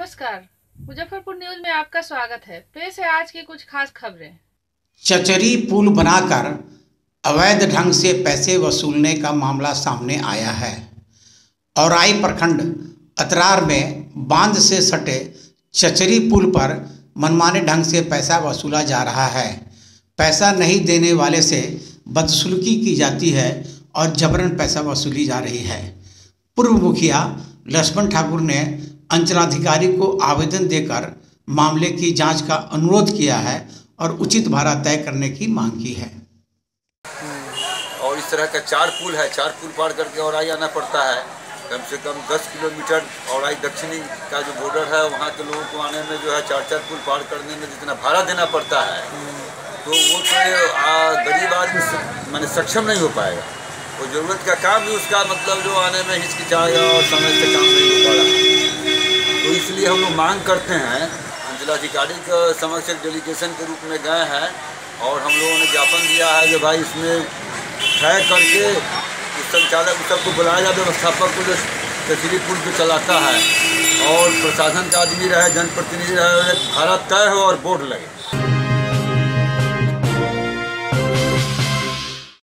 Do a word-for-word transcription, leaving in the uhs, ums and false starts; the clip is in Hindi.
नमस्कार। मुजफ्फरपुर न्यूज में आपका स्वागत है। पेश है आज की कुछ खास खबरें। चचरी पुल बनाकर अवैध ढंग से पैसे वसूलने का मामला सामने आया है। औराई प्रखंड अतरार में बांध से सटे चचरी पुल पर मनमाने ढंग से पैसा वसूला जा रहा है। पैसा नहीं देने वाले से बदसलूकी की जाती है और जबरन पैसा वसूली जा रही है। पूर्व मुखिया लक्ष्मण ठाकुर ने अंचलाधिकारी को आवेदन देकर मामले की जांच का अनुरोध किया है और उचित भाड़ा तय करने की मांग की है। और इस तरह का चार पुल है, चार पुल पार करके औराई आना पड़ता है। कम से कम दस किलोमीटर औराई दक्षिणी का जो बॉर्डर है वहाँ के लोगों को आने में जो है चार चार पुल पार करने में जितना भाड़ा देना पड़ता है तो वो तो गरीब आदमी मैंने सक्षम नहीं हो पाएगा। वो ज़रूरत का काम भी उसका मतलब जो आने में हिचकिचाएगा और समय से काम नहीं हो पा रहा। तो इसलिए हम लोग मांग करते हैं, अंचलाधिकारी के समक्ष एक डेलीगेशन के रूप में गए हैं और हम लोगों ने ज्ञापन दिया है कि भाई इसमें तय करके उस संचालक सबको बुलाया जाए, व्यवस्थापक को जो चचरी पुल को चलाता है और प्रशासन का आदमी रहे, जनप्रतिनिधि रहे, भाड़ा तय हो और बोर्ड लगे।